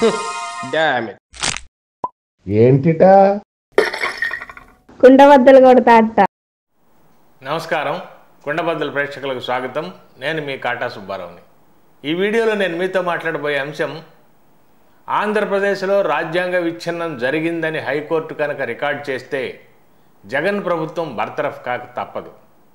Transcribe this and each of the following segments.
Damn it. ఏంటిటా కుండబద్దలు కొడతా అత్త. నమస్కారం, కుండబద్దలు ప్రేక్షకులకు స్వాగతం. నేను మీ కాటా సుబ్బారావుని. ఈ వీడియోలో నేను మీతో మాట్లాడబోయే అంశం, ఆంధ్రప్రదేశ్లో రాజ్యాంగ విచ్ఛిన్నం జరిగిందని హైకోర్టు కనుక రికార్డ్ చేస్తే జగన్ ప్రభుత్వం బర్తరఫ్ కాక తప్పదు.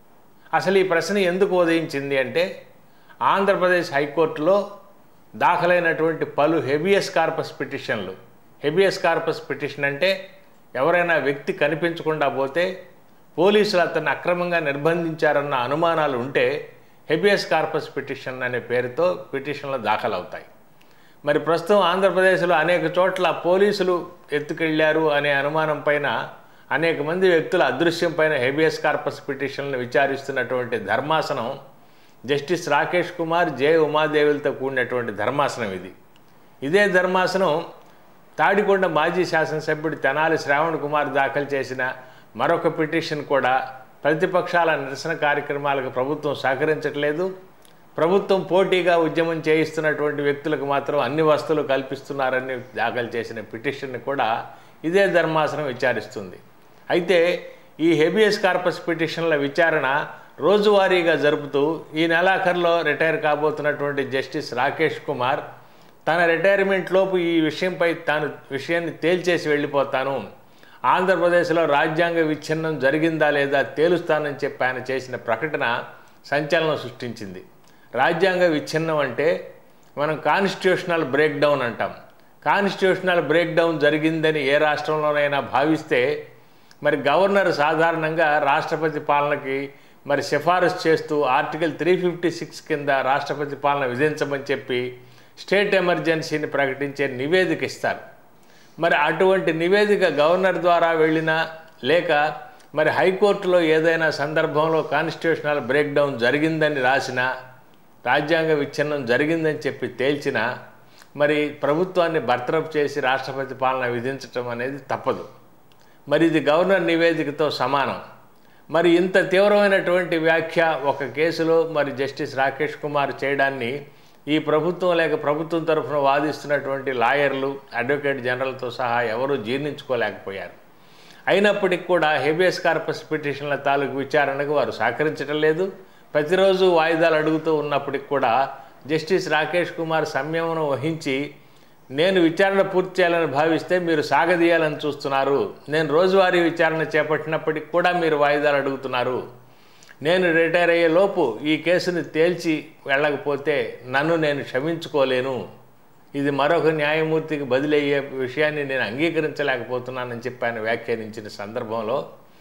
అసలు ఈ ప్రశ్న ఎందుకు ఉదయించింది అంటే, ఆంధ్రప్రదేశ్ హైకోర్టులో దాఖలైనటువంటి పలు హెబియస్ కార్పస్ పిటిషన్లు. హెబియస్ కార్పస్ పిటిషన్ అంటే ఎవరైనా వ్యక్తి కనిపించకుండా పోతే పోలీసులు అతన్ని అక్రమంగా నిర్బంధించారన్న అనుమానాలు ఉంటే హెబియస్ కార్పస్ పిటిషన్ అనే పేరుతో పిటిషన్లు దాఖలవుతాయి. మరి ప్రస్తుతం ఆంధ్రప్రదేశ్లో అనేక చోట్ల పోలీసులు ఎత్తుకెళ్లారు అనే అనుమానం పైన అనేక మంది వ్యక్తుల అదృశ్యం పైన హెబియస్ కార్పస్ పిటిషన్లను విచారిస్తున్నటువంటి ధర్మాసనం జస్టిస్ రాకేష్ కుమార్, జే ఉమాదేవులతో కూడినటువంటి ధర్మాసనం ఇది. ఇదే ధర్మాసనం తాడికొండ మాజీ శాసనసభ్యుడు తెనాలి శ్రావణ్ కుమార్ దాఖలు చేసిన మరొక పిటిషన్ కూడా ప్రతిపక్షాల నిరసన కార్యక్రమాలకు ప్రభుత్వం సహకరించట్లేదు, ప్రభుత్వం పోటీగా ఉద్యమం చేయిస్తున్నటువంటి వ్యక్తులకు మాత్రం అన్ని వసతులు కల్పిస్తున్నారని దాఖలు చేసిన పిటిషన్ని కూడా ఇదే ధర్మాసనం విచారిస్తుంది. అయితే ఈ హెబియస్ కార్పస్ పిటిషన్ల విచారణ రోజువారీగా జరుపుతూ ఈ నెలాఖరులో రిటైర్ కాబోతున్నటువంటి జస్టిస్ రాకేష్ కుమార్ తన రిటైర్మెంట్లోపు ఈ విషయంపై తాను విషయాన్ని తేల్చేసి వెళ్ళిపోతాను, ఆంధ్రప్రదేశ్లో రాజ్యాంగ విచ్ఛిన్నం జరిగిందా లేదా తేలుస్తానని చెప్పి ఆయన చేసిన ప్రకటన సంచలనం సృష్టించింది. రాజ్యాంగ విచ్ఛిన్నం అంటే మనం కాన్స్టిట్యూషనల్ బ్రేక్ డౌన్ అంటాం. కాన్స్టిట్యూషనల్ బ్రేక్ డౌన్ జరిగిందని ఏ రాష్ట్రంలోనైనా భావిస్తే మరి గవర్నర్ సాధారణంగా రాష్ట్రపతి పాలనకి మరి సిఫారసు చేస్తూ ఆర్టికల్ 356 కింద రాష్ట్రపతి పాలన విధించమని చెప్పి స్టేట్ ఎమర్జెన్సీని ప్రకటించే నివేదిక ఇస్తారు. మరి అటువంటి నివేదిక గవర్నర్ ద్వారా వెళ్ళినా లేక మరి హైకోర్టులో ఏదైనా సందర్భంలో కాన్స్టిట్యూషనల్ బ్రేక్ డౌన్ జరిగిందని రాసినా, రాజ్యాంగ విచ్ఛిన్నం జరిగిందని చెప్పి తేల్చినా మరి ప్రభుత్వాన్ని బర్తరఫ్ చేసి రాష్ట్రపతి పాలన విధించటం అనేది తప్పదు. మరి ఇది గవర్నర్ నివేదికతో సమానం. మరి ఇంత తీవ్రమైనటువంటి వ్యాఖ్య ఒక కేసులో మరి జస్టిస్ రాకేష్ కుమార్ చేయడాన్ని ఈ ప్రభుత్వం లేక ప్రభుత్వం తరఫున వాదిస్తున్నటువంటి లాయర్లు, అడ్వకేట్ జనరల్తో సహా ఎవరూ జీర్ణించుకోలేకపోయారు. అయినప్పటికీ కూడా హెబియస్ కార్పస్ పిటిషన్ల తాలూకు విచారణకు వారు సహకరించడం లేదు. ప్రతిరోజు వాయిదాలు అడుగుతూ ఉన్నప్పటికి కూడా జస్టిస్ రాకేష్ కుమార్ సంయమనం వహించి, నేను విచారణ పూర్తి చేయాలని భావిస్తే మీరు సాగదీయాలని చూస్తున్నారు, నేను రోజువారీ విచారణ చేపట్టినప్పటికి కూడా మీరు వాయిదాలు అడుగుతున్నారు, నేను రిటైర్ అయ్యే లోపు ఈ కేసుని తేల్చి వెళ్ళకపోతే నన్ను నేను క్షమించుకోలేను, ఇది మరొక న్యాయమూర్తికి బదిలీ అయ్యే విషయాన్ని నేను అంగీకరించలేకపోతున్నానని చెప్పి ఆయన వ్యాఖ్యానించిన సందర్భంలో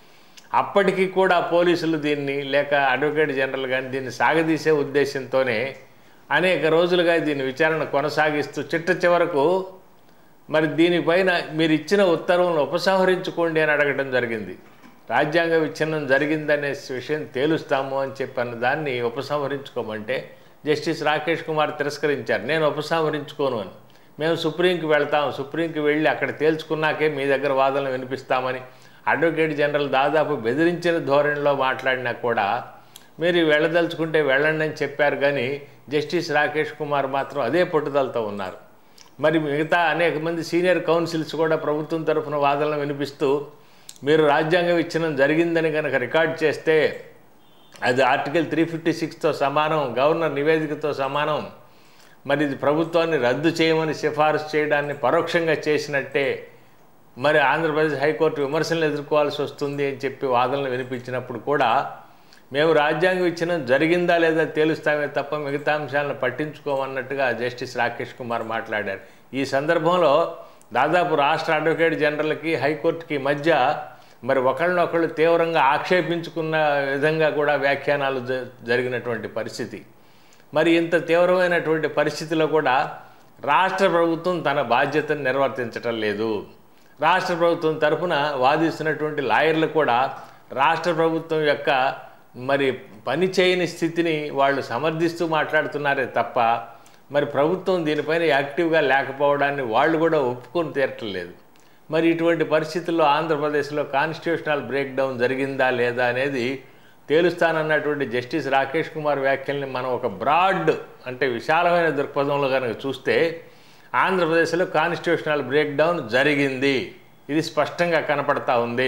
అప్పటికీ కూడా పోలీసులు దీన్ని లేక అడ్వకేట్ జనరల్ కానీ దీన్ని సాగదీసే ఉద్దేశంతోనే అనేక రోజులుగా దీని విచారణ కొనసాగిస్తూ చిట్ట చివరకు మరి దీనిపైన మీరు ఇచ్చిన ఉత్తర్వులను ఉపసంహరించుకోండి అని అడగడం జరిగింది. రాజ్యాంగ విచ్ఛిన్నం జరిగిందనే విషయం తేలుస్తాము అని చెప్పిన దాన్ని ఉపసంహరించుకోమంటే జస్టిస్ రాకేష్ కుమార్ తిరస్కరించారు. నేను ఉపసంహరించుకోను అని, మేము సుప్రీంకి వెళ్తాం, సుప్రీంకి వెళ్ళి అక్కడ తేల్చుకున్నాకే మీ దగ్గర వాదనలు వినిపిస్తామని అడ్వకేట్ జనరల్ దాదాపు బెదిరించిన ధోరణిలో మాట్లాడినా కూడా మీరు వెళ్ళదలుచుకుంటే వెళ్ళండి అని చెప్పారు. కానీ జస్టిస్ రాకేష్ కుమార్ మాత్రం అదే పట్టుదలతో ఉన్నారు. మరి మిగతా అనేక మంది సీనియర్ కౌన్సిల్స్ కూడా ప్రభుత్వం తరఫున వాదనలు వినిపిస్తూ, మీరు రాజ్యాంగ విచ్ఛిన్నం జరిగిందని కనుక రికార్డ్ చేస్తే అది ఆర్టికల్ 356తో సమానం, గవర్నర్ నివేదికతో సమానం, మరి ఇది ప్రభుత్వాన్ని రద్దు చేయమని సిఫారసు చేయడాన్ని పరోక్షంగా చేసినట్టే, మరి ఆంధ్రప్రదేశ్ హైకోర్టు విమర్శలను ఎదుర్కోవాల్సి వస్తుంది అని చెప్పి వాదనలు వినిపించినప్పుడు కూడా మేము రాజ్యాంగ విచ్ఛిన్నం జరిగిందా లేదా తేలుస్తామే తప్ప మిగతా అంశాలను పట్టించుకోమన్నట్టుగా జస్టిస్ రాకేష్ కుమార్ మాట్లాడారు. ఈ సందర్భంలో దాదాపు రాష్ట్ర అడ్వకేట్ జనరల్కి హైకోర్టుకి మధ్య మరి ఒకళ్ళనొకళ్ళు తీవ్రంగా ఆక్షేపించుకున్న విధంగా కూడా వ్యాఖ్యానాలు జరిగినటువంటి పరిస్థితి. మరి ఇంత తీవ్రమైనటువంటి పరిస్థితిలో కూడా రాష్ట్ర ప్రభుత్వం తన బాధ్యతను నిర్వర్తించటం లేదు. రాష్ట్ర ప్రభుత్వం తరఫున వాదిస్తున్నటువంటి లాయర్లు కూడా రాష్ట్ర ప్రభుత్వం యొక్క మరి పని చేయని స్థితిని వాళ్ళు సమర్థిస్తూ మాట్లాడుతున్నారే తప్ప మరి ప్రభుత్వం దీనిపైన యాక్టివ్గా లేకపోవడాన్ని వాళ్ళు కూడా ఒప్పుకొని తీరట్లేదు. మరి ఇటువంటి పరిస్థితుల్లో ఆంధ్రప్రదేశ్లో కాన్స్టిట్యూషనల్ బ్రేక్ డౌన్ జరిగిందా లేదా అనేది తేలుస్తానన్నటువంటి జస్టిస్ రాకేష్ కుమార్ వ్యాఖ్యల్ని మనం ఒక బ్రాడ్ అంటే విశాలమైన దృక్పథంలో కనుక చూస్తే ఆంధ్రప్రదేశ్లో కాన్స్టిట్యూషనల్ బ్రేక్ డౌన్ జరిగింది. ఇది స్పష్టంగా కనపడతా ఉంది.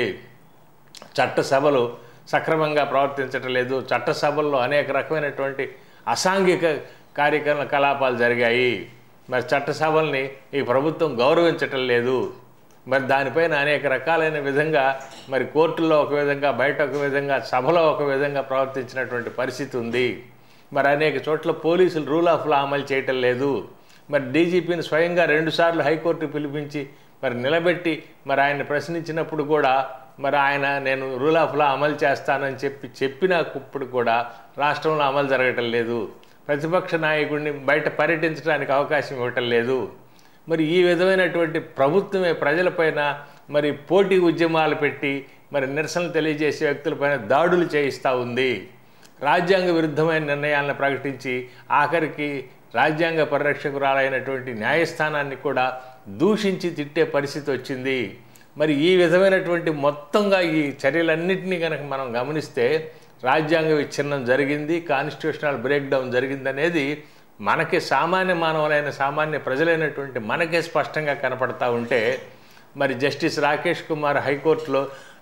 చట్టసభలు సక్రమంగా ప్రవర్తించటం లేదు. చట్టసభల్లో అనేక రకమైనటువంటి అసాంఘిక కార్యకలాపాలు జరిగాయి. మరి చట్టసభల్ని ఈ ప్రభుత్వం గౌరవించటం లేదు. మరి దానిపైన అనేక రకాలైన విధంగా మరి కోర్టుల్లో ఒక విధంగా, బయట ఒక విధంగా, సభలో ఒక విధంగా ప్రవర్తించినటువంటి పరిస్థితి ఉంది. మరి అనేక చోట్ల పోలీసులు రూల్ ఆఫ్ లా అమలు చేయటం లేదు. మరి డీజీపీని స్వయంగా 2 సార్లు హైకోర్టు పిలిపించి మరి నిలబెట్టి మరి ఆయన ప్రశ్నించినప్పుడు కూడా మరి ఆయన నేను రూల్ ఆఫ్ లా అమలు చేస్తానని చెప్పినప్పుడు కూడా రాష్ట్రంలో అమలు జరగటం లేదు. ప్రతిపక్ష నాయకుడిని బయట పర్యటించడానికి అవకాశం ఇవ్వటం లేదు. మరి ఈ విధమైనటువంటి ప్రభుత్వమే ప్రజలపైన మరి పోటీ ఉద్యమాలు పెట్టి మరి నిరసనలు తెలియజేసే వ్యక్తులపైన దాడులు చేయిస్తూ ఉంది. రాజ్యాంగ విరుద్ధమైన నిర్ణయాలను ప్రకటించి ఆఖరికి రాజ్యాంగ పరిరక్షకురాలైనటువంటి న్యాయస్థానాన్ని కూడా దూషించి తిట్టే పరిస్థితి వచ్చింది. మరి ఈ విధమైనటువంటి మొత్తంగా ఈ చర్యలన్నింటినీ కనుక మనం గమనిస్తే రాజ్యాంగ విచ్ఛిన్నం జరిగింది, కాన్స్టిట్యూషనల్ బ్రేక్ డౌన్ జరిగిందనేది మనకి సామాన్య మానవులైన సామాన్య ప్రజలైనటువంటి మనకే స్పష్టంగా కనపడతా ఉంటే మరి జస్టిస్ రాకేష్ కుమార్ హైకోర్టులో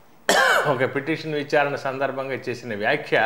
ఒక పిటిషన్ విచారణ సందర్భంగా చేసిన వ్యాఖ్య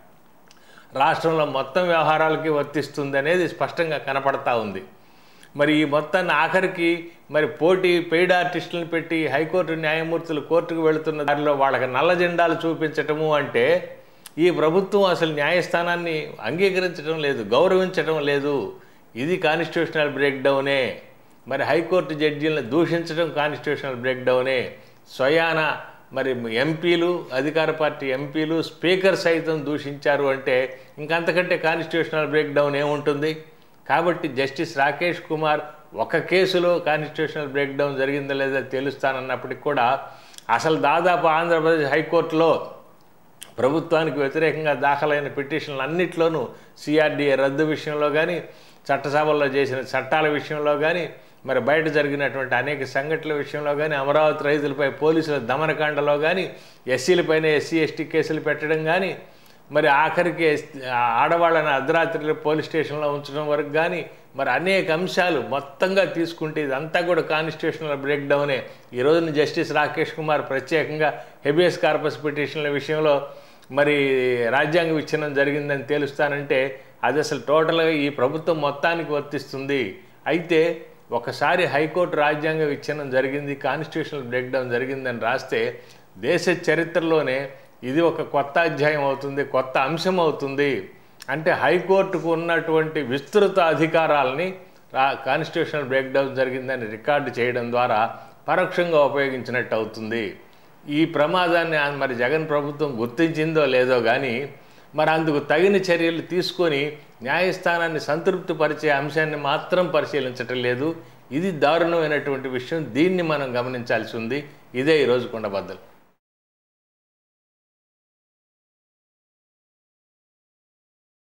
రాష్ట్రంలో మొత్తం వ్యవహారాలకి వర్తిస్తుంది అనేది స్పష్టంగా కనపడతా ఉంది. మరి ఈ మొత్తాన్ని ఆఖరికి మరి పెయిడ్ ఆర్టిస్టులను పెట్టి హైకోర్టు న్యాయమూర్తులు కోర్టుకు వెళుతున్న దారిలో వాళ్ళకి నల్ల జెండాలు చూపించటము అంటే ఈ ప్రభుత్వం అసలు న్యాయస్థానాన్ని అంగీకరించడం లేదు, గౌరవించడం లేదు. ఇది కాన్స్టిట్యూషనల్ బ్రేక్ డౌనే. మరి హైకోర్టు జడ్జీలను దూషించడం కాన్స్టిట్యూషనల్ బ్రేక్ డౌనే. స్వయాన మరి ఎంపీలు, అధికార పార్టీ ఎంపీలు, స్పీకర్ సైతం దూషించారు అంటే ఇంకంతకంటే కాన్స్టిట్యూషనల్ బ్రేక్ డౌన్ ఏముంటుంది? కాబట్టి జస్టిస్ రాకేష్ కుమార్ ఒక కేసులో కాన్స్టిట్యూషనల్ బ్రేక్ డౌన్ జరిగిందా లేదా తెలుస్తానన్నప్పటికీ కూడా అసలు దాదాపు ఆంధ్రప్రదేశ్ హైకోర్టులో ప్రభుత్వానికి వ్యతిరేకంగా దాఖలైన పిటిషన్లు అన్నిట్లోనూ సిఆర్డీఏ రద్దు విషయంలో కానీ, చట్టసభల్లో చేసిన చట్టాల విషయంలో కానీ, మరి బయట జరిగినటువంటి అనేక సంఘటనల విషయంలో కానీ, అమరావతి రైతులపై పోలీసుల దమనకాండలో కానీ, ఎస్సీలపైన ఎస్సీ ఎస్టీ కేసులు పెట్టడం కానీ, మరి ఆఖరికి ఆడవాళ్ళని అర్ధరాత్రిలో పోలీస్ స్టేషన్లో ఉంచడం వరకు కానీ, మరి అనేక అంశాలు మొత్తంగా తీసుకుంటే ఇదంతా కూడా కాన్స్టిట్యూషనల్ బ్రేక్ డౌనే. ఈ రోజున జస్టిస్ రాకేష్ కుమార్ ప్రత్యేకంగా హెబియస్ కార్పస్ పిటిషన్ల విషయంలో మరి రాజ్యాంగ విచ్ఛిన్నం జరిగిందని తేలుస్తానంటే అది అసలు టోటల్గా ఈ ప్రభుత్వం మొత్తానికి వర్తిస్తుంది. అయితే ఒకసారి హైకోర్టు రాజ్యాంగ విచ్ఛిన్నం జరిగింది, కాన్స్టిట్యూషనల్ బ్రేక్ డౌన్ జరిగిందని రాస్తే దేశ చరిత్రలోనే ఇది ఒక కొత్త అధ్యాయం అవుతుంది, కొత్త అంశం అవుతుంది. అంటే హైకోర్టుకు ఉన్నటువంటి విస్తృత అధికారాలని కాన్స్టిట్యూషనల్ బ్రేక్ డౌన్ జరిగిందని రికార్డు చేయడం ద్వారా పరోక్షంగా ఉపయోగించినట్టు అవుతుంది. ఈ ప్రమాదాన్ని మరి జగన్ ప్రభుత్వం గుర్తించిందో లేదో కానీ మరి అందుకు తగిన చర్యలు తీసుకొని న్యాయస్థానాన్ని సంతృప్తిపరిచే అంశాన్ని మాత్రం పరిశీలించటం లేదు. ఇది దారుణమైనటువంటి విషయం. దీన్ని మనం గమనించాల్సి ఉంది. ఇదే ఈరోజు కుండబద్దలు.